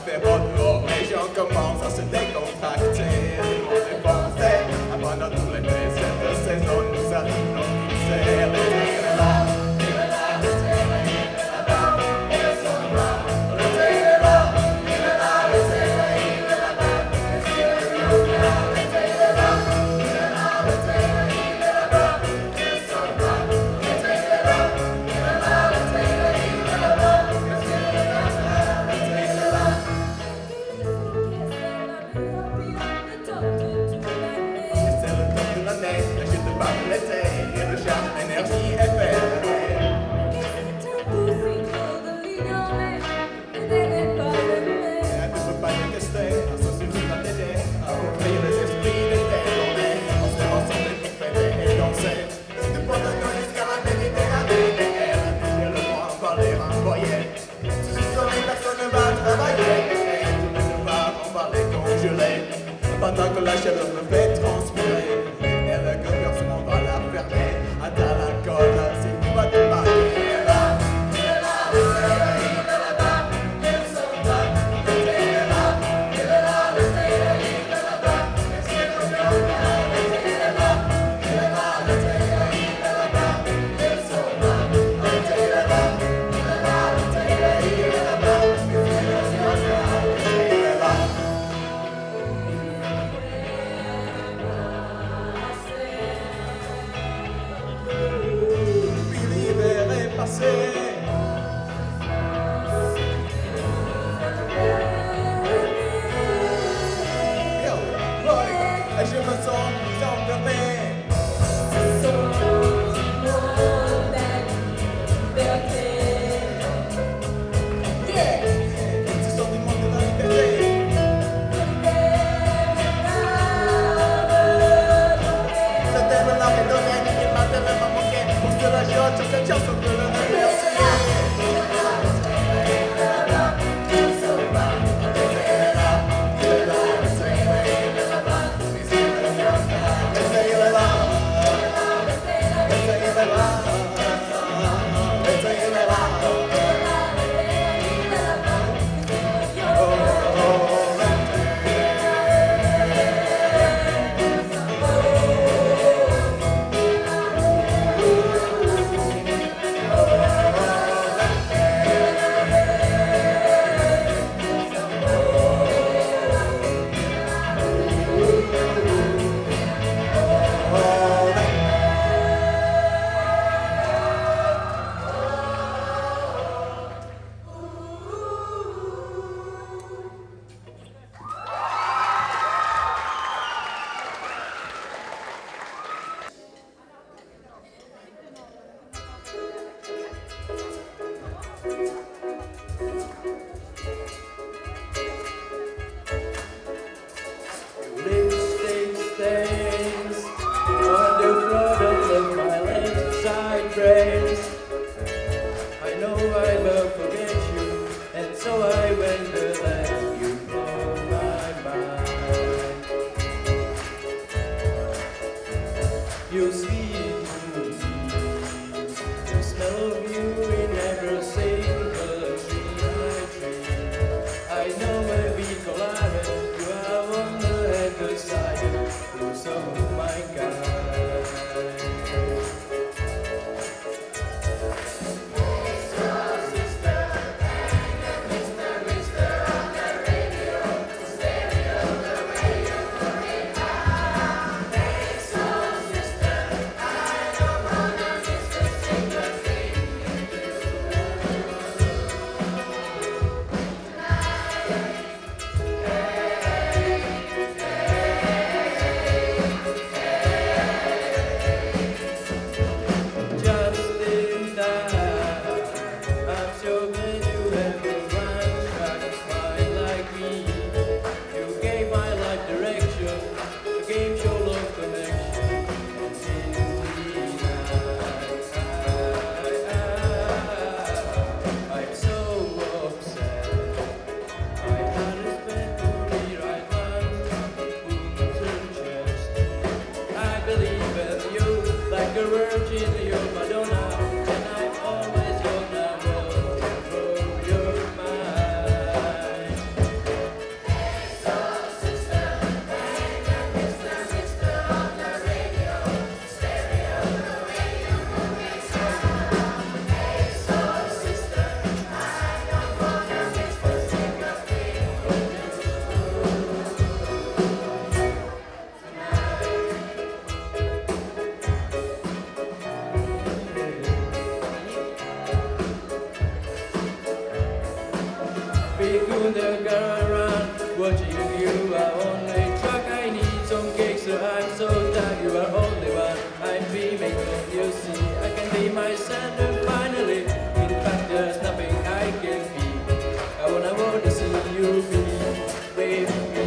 fait retour. Région commence à se décontracter. Le monde est pensé, pendant tous les plaisirs de saison, nous arrivons nos misères. Le thé est là, il est là, le thé est là-bas, ils sont là. Le thé est là, il est là, le thé est là-bas, et si le lion est là, le thé est là, il est là, le thé est là-bas, ils sont là. Le thé est là, il est là, le thé est là-bas, et si le lion est là, le thé est là. couldn't go around watching you are only truck. I need some cake, so I'm so tired. You are only one I'm beaming. Don't you see? I can be myself and finally. In fact, there's nothing I can be. I wanna see you be with me.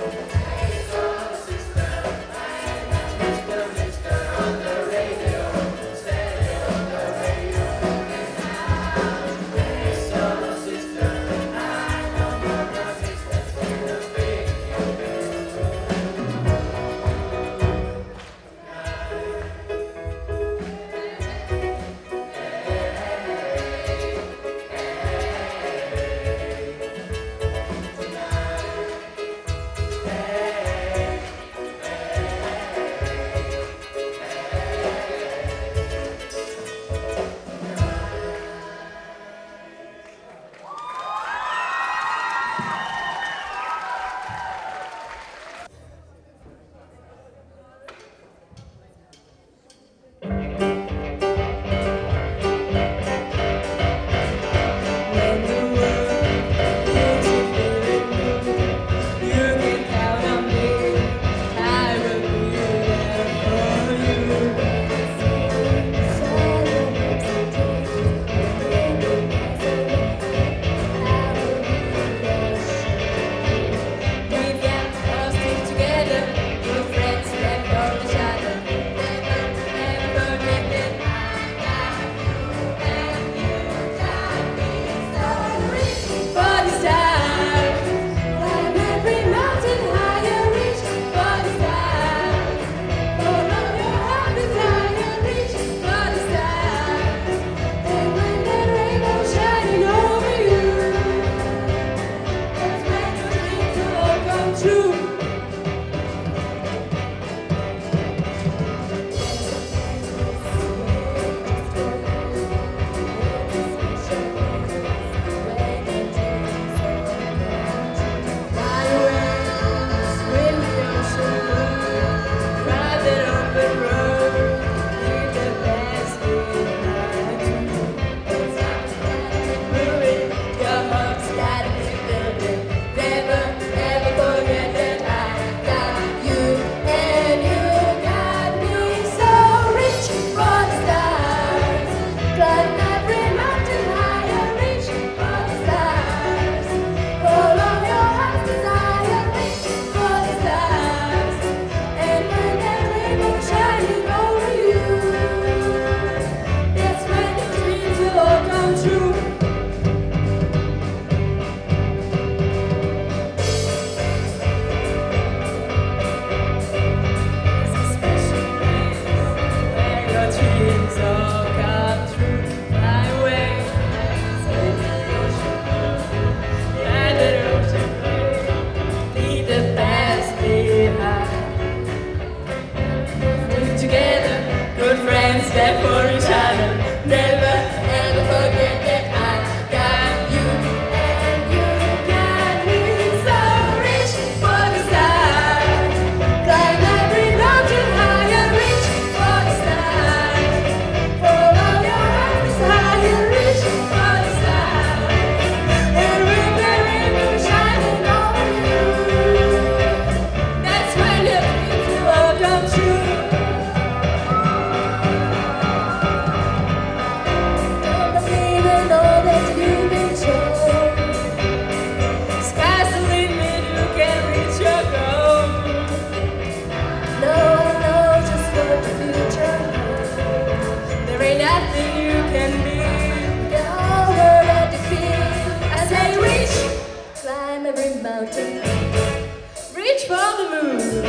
Reach for the moon,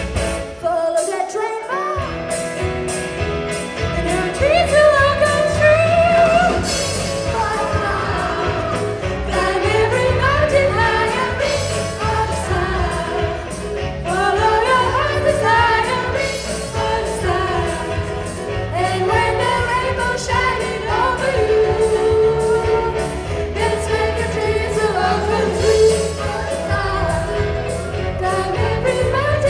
follow that train line, and your dreams will all come true. Climb every mountain high and reach for the stars. Follow your heart's desire and reach for the stars. And when the rainbow's shining over you, that's when your dreams will all come true. Climb every mountain.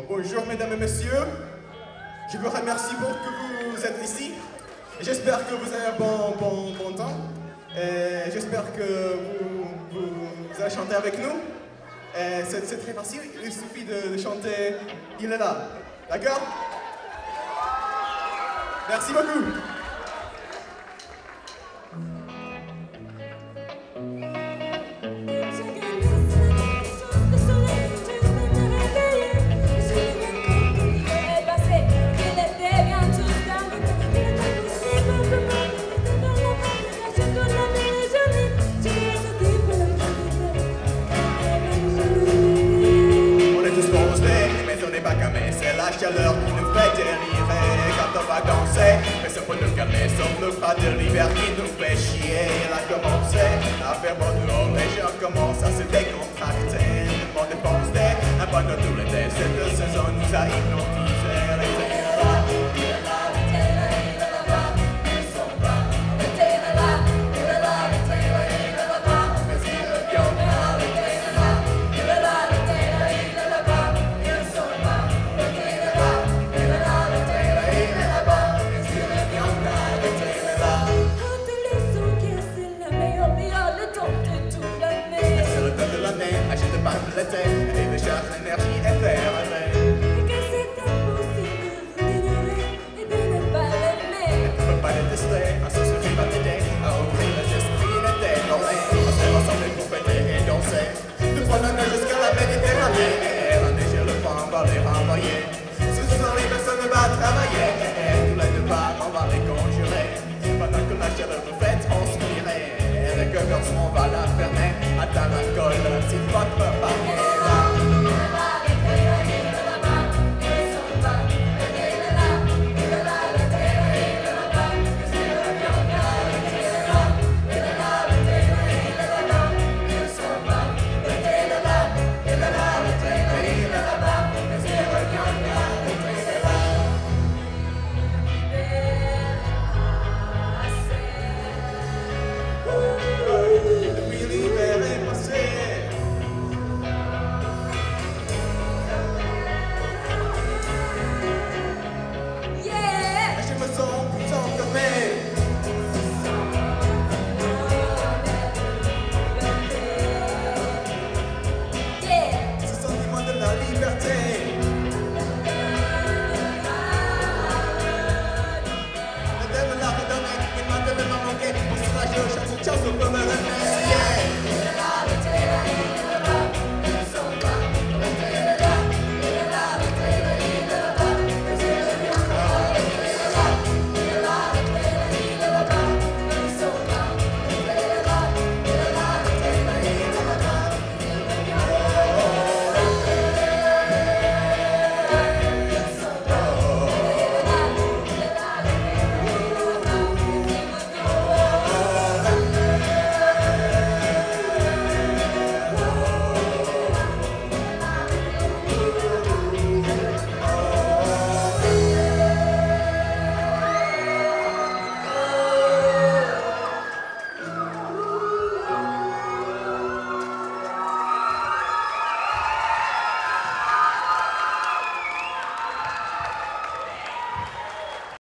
Bonjour mesdames et messieurs, je vous remercie pour que vous êtes ici. J'espère que vous avez un bon temps. J'espère que vous allez chanter avec nous. C'est très facile, il suffit de chanter « Il est là ». D'accord? Merci beaucoup. C'est la chaleur qui nous fait délirer quand on va danser. Mais ça peut nous calmer, sauf le pas de l'hiver qui nous fait chier. Il a commencé à faire bon dehors, les gens commencent à se décontracter. Le monde est pensé, un panneau tous les l'été, cette saison nous a hypnotisés.